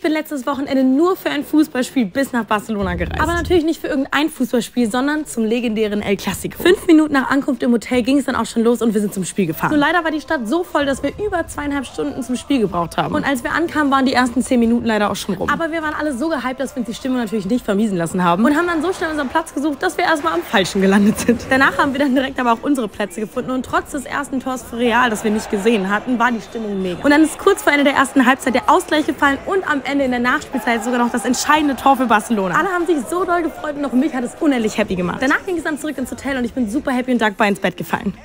bin letztes Wochenende nur für ein Fußballspiel bis nach Barcelona gereist. Aber natürlich nicht für irgendein Fußballspiel, sondern zum legendären El Clasico. 5 Minuten nach Ankunft im Hotel ging es dann auch schon los und wir sind zum Spiel gefahren. Nur leider war die Stadt so voll, dass wir über 2,5 Stunden zum Spiel gebraucht haben. Und als wir ankamen, waren die ersten 10 Minuten leider auch schon rum. Aber wir waren alle so gehypt, dass wir uns die Stimmung natürlich nicht vermiesen lassen haben und haben dann so schnell unseren Platz gesucht, dass wir erstmal am Falschen gelandet sind. Danach haben wir dann direkt aber auch unsere Plätze gefunden und trotz des ersten Tors für Real, das wir nicht gesehen hatten, war die Stimmung mega. Und dann ist kurz vor Ende der ersten Halbzeit der Ausgleich gefallen und am Ende in der Nachspielzeit sogar noch das entscheidende Tor für Barcelona. Alle haben sich so doll gefreut und auch mich hat es unendlich happy gemacht. Danach ging es dann zurück ins Hotel und ich bin super happy und dankbar ins Bett gefallen.